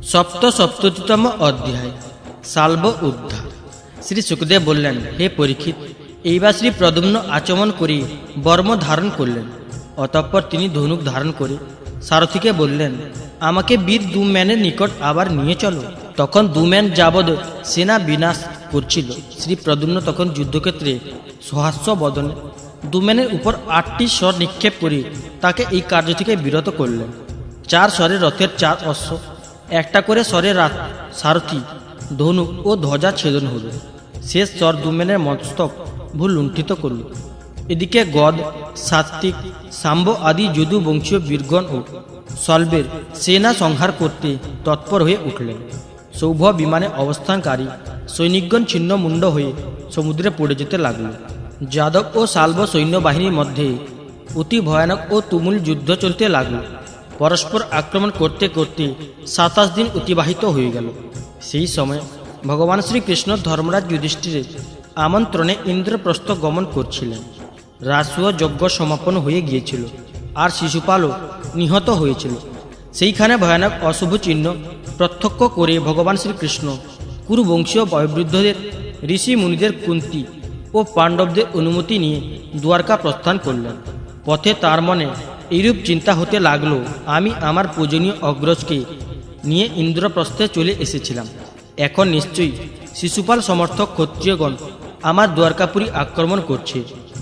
সপ্তসপ্ততিতম অধ্যায় শাল্ব উদ্ধার। শ্রী সুখদেব বললেন, হে পরীক্ষিত, এইবার শ্রী প্রদ্যুম্ন আচমন করে বর্ম ধারণ করলেন। অতঃপর তিনি ধনুক ধারণ করে সারথীকে বললেন, আমাকে বীর দুম্যানের নিকট আবার নিয়ে চলো। তখন দুম্যান যাবৎ সেনা বিনাশ করছিল। শ্রী প্রদ্যুম্ন তখন যুদ্ধক্ষেত্রে সহাস্য বদনে দুম্যানের উপর 8টি স্বর নিক্ষেপ করে তাকে এই কার্য থেকে বিরত করলেন। 4 স্বরের রথের 4 অশ্ব, একটা করে স্বরের সারথি, ধনুক ও ধ্বজা ছেদন হল। শেষ স্বর দুম্যানের মস্তক ভুল লুণ্ঠিত করল। এদিকে গদ, সাত্বিক, সাম্ব আদি যদু বংশীয় বীরগণ ও শল্বের সেনা সংহার করতে তৎপর হয়ে উঠলেন। সৌভ বিমানে অবস্থানকারী সৈনিকগণ ছিন্ন মুণ্ড হয়ে সমুদ্রে পড়ে যেতে লাগল। যাদব ও শাল্ব সৈন্যবাহিনীর মধ্যে অতি ভয়ানক ও তুমুল যুদ্ধ চলতে লাগল। পরস্পর আক্রমণ করতে করতে 27 দিন অতিবাহিত হয়ে গেল। সেই সময় ভগবান শ্রীকৃষ্ণ ধর্মরাজ যুধিষ্ঠিরের আমন্ত্রণে ইন্দ্রপ্রস্থ গমন করছিলেন। রাজসূয় যজ্ঞ সমাপন হয়ে গিয়েছিল, আর শিশুপালও নিহত হয়েছিল। সেইখানে ভয়ানক অশুভ চিহ্ন প্রত্যক্ষ করে ভগবান শ্রীকৃষ্ণ কুরুবংশীয় বয়োবৃদ্ধদের, ঋষি মুনিদের, কুন্তি ও পাণ্ডবদের অনুমতি নিয়ে দ্বারকা প্রস্থান করলেন। পথে তার মনে এইরূপ চিন্তা হতে লাগলো, আমি আমার পূজনীয় অগ্রজকে নিয়ে ইন্দ্রপ্রস্থে চলে এসেছিলাম। এখন নিশ্চয়ই শিশুপাল সমর্থক ক্ষত্রিয়গণ আমার দ্বারকাপুরী আক্রমণ করছে।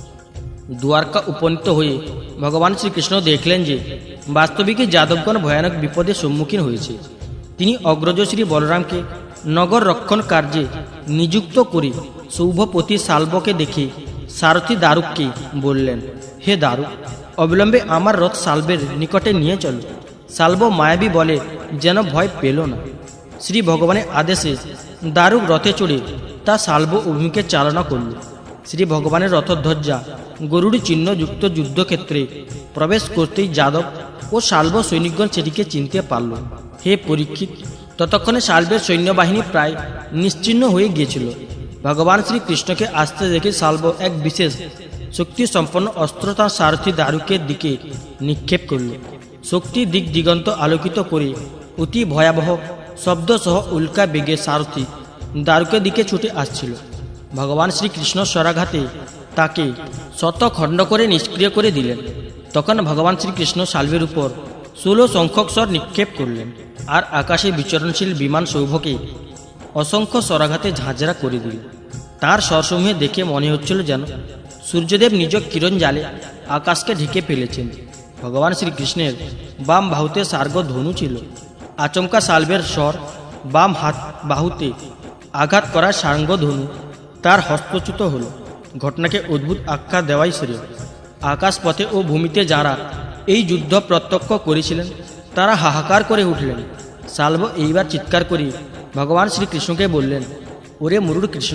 দ্বারকা উপনীত হয়ে ভগবান শ্রীকৃষ্ণ দেখলেন যে বাস্তবিকই যাদবগণ ভয়ানক বিপদের সম্মুখীন হয়েছে। তিনি অগ্রজ শ্রী বলরামকে নগর রক্ষণ কার্যে নিযুক্ত করে সৌভপতি শাল্বকে দেখে সারথী দারুককে বললেন, হে দারুক, অবিলম্বে আমার রথ শাল্বের নিকটে নিয়ে চলো। শাল্ব মায়াবী বলে যেন ভয় পেল না। শ্রী ভগবানের আদেশে দারুক রথে চড়ে তা শাল্ব অভিমুখে চালনা করল। শ্রী ভগবানের রথধ্বজা গরুড় চিহ্নযুক্ত যুদ্ধক্ষেত্রে প্রবেশ করতেই যাদব ও শাল্ব সৈনিকগণ সেটিকে চিনতে পারল। হে পরীক্ষিত, ততক্ষণে শাল্বের সৈন্যবাহিনী প্রায় নিশ্চিহ্ন হয়ে গিয়েছিল। ভগবান শ্রীকৃষ্ণকে আসতে দেখে শাল্ব এক বিশেষ শক্তি সম্পন্ন অস্ত্র তার সারথী দারুকের দিকে নিক্ষেপ করল। শক্তি দিক দিগন্ত আলোকিত করে অতি ভয়াবহ শব্দসহ উল্কা বেগে সারথী দারুকের দিকে ছুটে আসছিল। ভগবান শ্রীকৃষ্ণ স্বরাঘাতে তাকে শতখণ্ড করে নিষ্ক্রিয় করে দিলেন। তখন ভগবান শ্রীকৃষ্ণ শাল্বের উপর 16 সংখ্যক স্বর নিক্ষেপ করলেন, আর আকাশে বিচরণশীল বিমান সৌভকে অসংখ্য স্বরাঘাতে ঝাঁঝরা করে দিলেন। তার স্বরসমূহে দেখে মনে হচ্ছিল যেন সূর্যদেব নিজ কিরণ জালে আকাশকে ঢেকে ফেলেছেন। ভগবান শ্রীকৃষ্ণের বাম বাহুতে সার্গ ধনু ছিল। আচমকা শাল্বের স্বর বাম হাত বাহুতে আঘাত করা সার্গ ধনু তার হস্তচ্যুত হল। ঘটনাকে অদ্ভুত আখ্যা দেওয়াই শ্রেয়। আকাশপথে ও ভূমিতে যারা এই যুদ্ধ প্রত্যক্ষ করেছিলেন তারা হাহাকার করে উঠলেন। শাল্ব এইবার চিৎকার করে ভগবান শ্রীকৃষ্ণকে বললেন, ওরে মুরুড় কৃষ্ণ,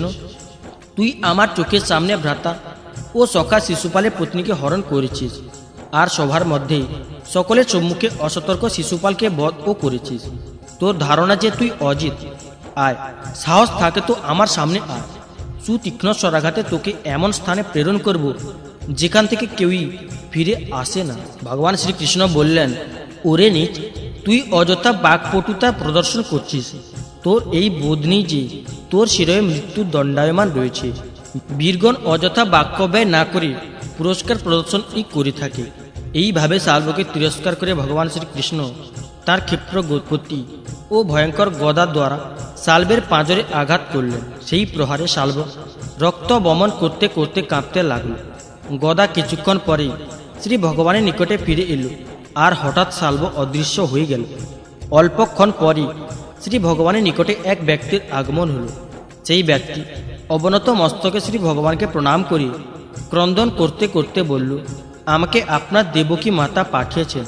তুই আমার চোখের সামনে ভ্রাতা ও সখা শিশুপালের পত্নীকে হরণ করেছিস, আর সভার মধ্যেই সকলের সম্মুখে অসতর্ক শিশুপালকে বধ ও করেছিস। তোর ধারণা যে তুই অজিত। আয়, সাহস থাকে তো আমার সামনে আয়। সুতীক্ষ্ণ স্বরাঘাতে তোকে এমন স্থানে প্রেরণ করব যেখান থেকে কেউই ফিরে আসে না। ভগবান শ্রীকৃষ্ণ বললেন, ওরে নীচ, তুই অযথা বাকপটুতা প্রদর্শন করছিস। তোর এই বোধ নেই যে তোর শিরয়ে মৃত্যুর দণ্ডায়মান রয়েছে। বীরগণ অযথা বাক্য ব্যয় না করে পুরস্কার প্রদর্শনই করে থাকে। এইভাবে শাল্বকে তিরস্কার করে ভগবান শ্রীকৃষ্ণ তার ক্ষিপ্র গতি ও ভয়ঙ্কর গদা দ্বারা শাল্বের পাঁজরে আঘাত করলেন। সেই প্রহারে শাল্ব রক্ত বমন করতে করতে কাঁপতে লাগল। গদা কিছুক্ষণ পরেই শ্রী ভগবানের নিকটে ফিরে এলো, আর হঠাৎ শাল্ব অদৃশ্য হয়ে গেল। অল্পক্ষণ পরই শ্রী ভগবানের নিকটে এক ব্যক্তির আগমন হলো। সেই ব্যক্তি অবনত মস্তকে শ্রী ভগবানকে প্রণাম করে ক্রন্দন করতে করতে বলল, আমাকে আপনার দেবকী মাতা পাঠিয়েছেন।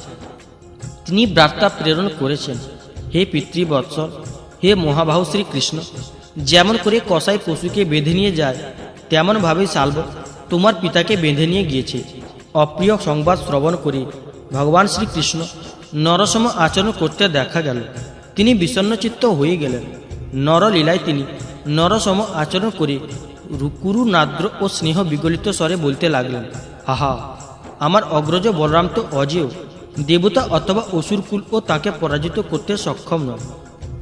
তিনি বার্তা প্রেরণ করেছেন, হে পিতৃবৎসল, হে মহাবাহু শ্রীকৃষ্ণ, যেমন করে কসাই পশুকে বেঁধে নিয়ে যায় তেমনভাবেই শাল্ব তোমার পিতাকে বেঁধে নিয়ে গিয়েছে। অপ্রিয় সংবাদ শ্রবণ করে ভগবান শ্রীকৃষ্ণ নরসম আচরণ করতে দেখা গেল। তিনি বিষণ্ণচিত্ত হয়ে গেলেন। নরলীলায় তিনি নরসম আচরণ করে কুরু নাদ্র ও স্নেহ বিগলিত স্বরে বলতে লাগলেন, হাহা, আমার অগ্রজ বলরাম তো অজেয়, দেবতা অথবা অসুরকুল ও তাকে পরাজিত করতে সক্ষম নয়।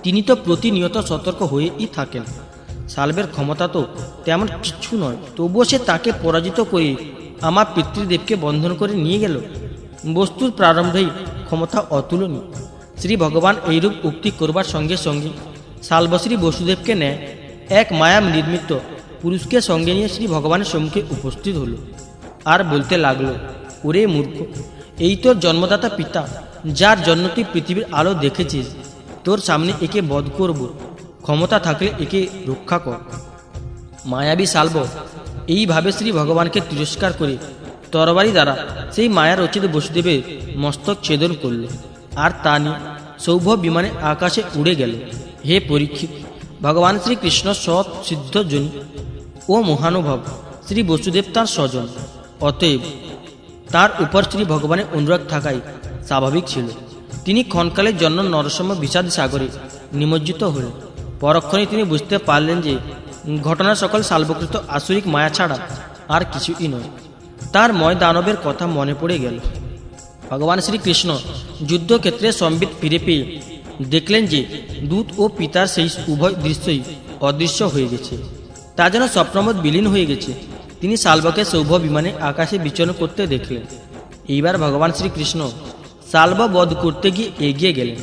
তিনি তো প্রতিনিয়ত সতর্ক হয়েই থাকেন। সালবের ক্ষমতা তো তেমন কিছু নয়, তবুও সে তাকে পরাজিত করে আমার পিতৃদেবকে বন্ধন করে নিয়ে গেল। বস্তুর প্রারম্ভেই ক্ষমতা অতুলনীয়। শ্রী ভগবান এইরূপ উক্তি করবার সঙ্গে সঙ্গে সালব শ্রী বসুদেবকে নেয় এক মায়া নির্মিত পুরুষকে সঙ্গে নিয়ে শ্রী ভগবানের সম্মুখে উপস্থিত হলো আর বলতে লাগলো, ওরে মূর্খ, এই তোর জন্মদাতা পিতা, যার জন্য তুই পৃথিবীর আলো দেখেছিস। তোর সামনে একে বধ করব, ক্ষমতা থাকলে একে রক্ষা কর। মায়াবী সালব এইভাবে শ্রী ভগবানকে তিরস্কার করে তরবারি দ্বারা সেই মায়া রচিত বসুদেবের মস্তক ছেদন করল আর তা নিয়ে সৌভ বিমানে আকাশে উড়ে গেল। হে পরীক্ষিত, ভগবান শ্রীকৃষ্ণ সৎ সিদ্ধজনী ও মহানুভব। শ্রী বসুদেব তাঁর স্বজন, অতএব তার উপর শ্রী ভগবানের অনুরাগ থাকাই স্বাভাবিক ছিল। তিনি ক্ষণকালের জন্য নরসম বিষাদ সাগরে নিমজ্জিত হলেন। পরক্ষণে তিনি বুঝতে পারলেন যে ঘটনা সকল সাল্বকৃত আসুরিক মায়া ছাড়া আর কিছুই নয়। তার ময় দানবের কথা মনে পড়ে গেল। ভগবান শ্রীকৃষ্ণ যুদ্ধক্ষেত্রে সম্বিত ফিরে পেয়ে দেখলেন যে দূত ও পিতার সেই উভয় দৃশ্যই অদৃশ্য হয়ে গেছে, তা যেন স্বপ্নমত বিলীন হয়ে গেছে। তিনি সালবকে সৌভ বিমানে আকাশে বিচরণ করতে দেখলেন। এইবার ভগবান শ্রীকৃষ্ণ সালব বধ করতে গিয়ে এগিয়ে গেলেন।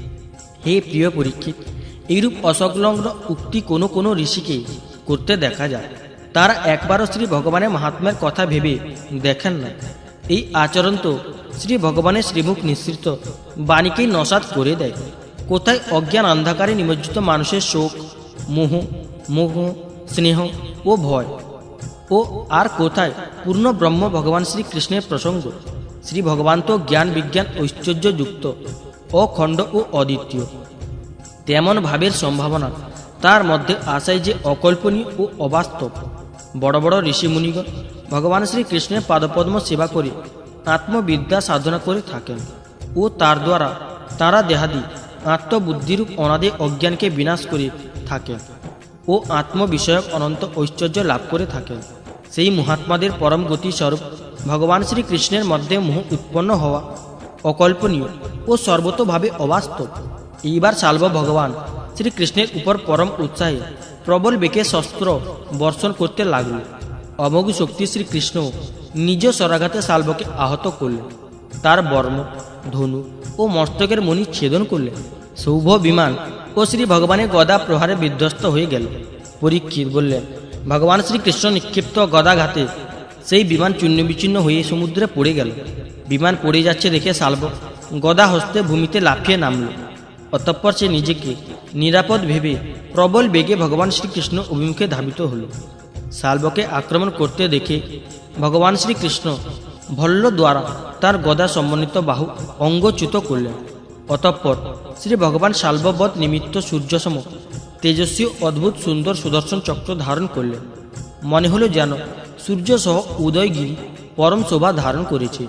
হে প্রিয় পরীক্ষিত, এইরূপ অসংলগ্ন উক্তি কোনো কোনো ঋষিকে করতে দেখা যায়। তারা একবারও শ্রী ভগবানের মাহাত্ম্যের কথা ভেবে দেখেন না। এই আচরণ তো শ্রী ভগবানের শ্রীমুখ নিঃসৃত বাণীকেই নস্যাৎ করে দেয়। কোথায় অজ্ঞান অন্ধকারে নিমজ্জিত মানুষের শোক, মোহ, মোহ, স্নেহ ও ভয়, ও আর কোথায় পূর্ণ ব্রহ্ম ভগবান শ্রীকৃষ্ণের প্রসঙ্গ। শ্রী ভগবান তো জ্ঞান বিজ্ঞান ঐশ্বর্যযুক্ত, অখণ্ড ও অদ্বিতীয়। তেমন ভাবের সম্ভাবনা তার মধ্যে আসাই যে অকল্পনীয় ও অবাস্তব। বড় বড় ঋষিমুনিগণ ভগবান শ্রীকৃষ্ণের পাদপদ্ম সেবা করে আত্মবিদ্যা সাধনা করে থাকেন ও তার দ্বারা তারা দেহাদি আত্মবুদ্ধিরূপ অনাদি অজ্ঞানকে বিনাশ করে থাকেন ও আত্মবিষয়ক অনন্ত ঐশ্বর্য লাভ করে থাকেন। সেই মহাত্মাদের পরম গতি স্বরূপ ভগবান শ্রীকৃষ্ণের মধ্যে মোহ উৎপন্ন হওয়া অকল্পনীয় ও সর্বতোভাবে অবাস্তব। এইবার সালব ভগবান শ্রীকৃষ্ণের উপর পরম উৎসাহে প্রবল বেগে শস্ত্র বর্ষণ করতে লাগল। অমোঘ শক্তি শ্রীকৃষ্ণ নিজ স্বরাঘাতে সালবকে আহত করলেন। তার বর্ম, ধনু ও মস্তকের মণি ছেদন করলেন। সৌভ বিমান ও শ্রী ভগবানের গদা প্রহারে বিধ্বস্ত হয়ে গেল। পরীক্ষিত বললেন, ভগবান শ্রীকৃষ্ণ নিক্ষিপ্ত গদাঘাতে সেই বিমান চূর্ণ বিচ্ছিন্ন হয়ে সমুদ্রে পড়ে গেল। বিমান পড়ে যাচ্ছে দেখে সালব গদা হস্তে ভূমিতে লাফিয়ে নামল। অতঃপর সে নিজেকে নিরাপদ ভেবে প্রবল বেগে ভগবান শ্রীকৃষ্ণ অভিমুখে ধাবিত হল। সালবকে আক্রমণ করতে দেখে ভগবান শ্রীকৃষ্ণ ভল্ল দ্বারা তার গদা সমন্বিত বাহু অঙ্গচ্যুত করলেন। অতঃপর শ্রী ভগবান সালববধ নিমিত্ত সূর্যসম তেজস্বী অদ্ভুত সুন্দর সুদর্শন চক্র ধারণ করলেন। মনে হলো যেন সূর্যসহ উদয়গিরি পরম শোভা ধারণ করেছে।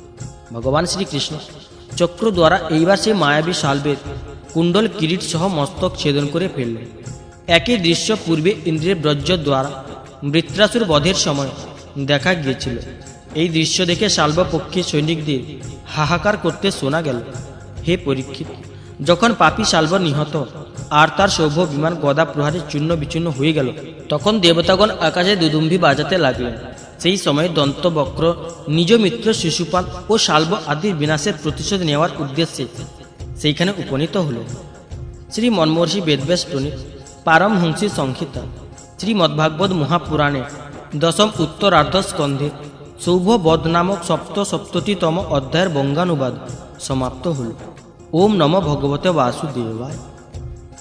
ভগবান শ্রীকৃষ্ণ চক্র দ্বারা এইবার সে মায়াবী সালবের কুণ্ডল কিরিট সহ মস্তক ছেদন করে ফেললেন। একই দৃশ্য পূর্বে ইন্দ্রিয়ের ব্রজ্য দ্বারা বৃত্রাসুর বধের সময় দেখা গিয়েছিল। এই দৃশ্য দেখে সালবপক্ষী সৈনিকদের হাহাকার করতে শোনা গেল। হে পরীক্ষিত, যখন পাপী সালব নিহত আর তার সৌভ বিমান গদা প্রহারে চূর্ণ বিচূর্ণ হয়ে গেল, তখন দেবতাগণ আকাশে দুদুম্বি বাজাতে লাগলেন। সেই সময় দন্তবক্র নিজ মিত্র শিশুপাল ও সালব আদির বিনাশের প্রতিশোধ নেওয়ার উদ্দেশ্যে সেইখানে উপনীত হল। শ্রী মন্মহর্ষি বেদব্যাস প্রণীত পারমহংসী সংহিতা শ্রীমদ্ভাগবত মহাপুরাণে দশম উত্তরার্ধ স্কন্ধে সৌভবধ নামক সপ্তসপ্ততিতম অধ্যায়ের বঙ্গানুবাদ সমাপ্ত হল। ওম নমো ভগবতে বাসুদেবায়।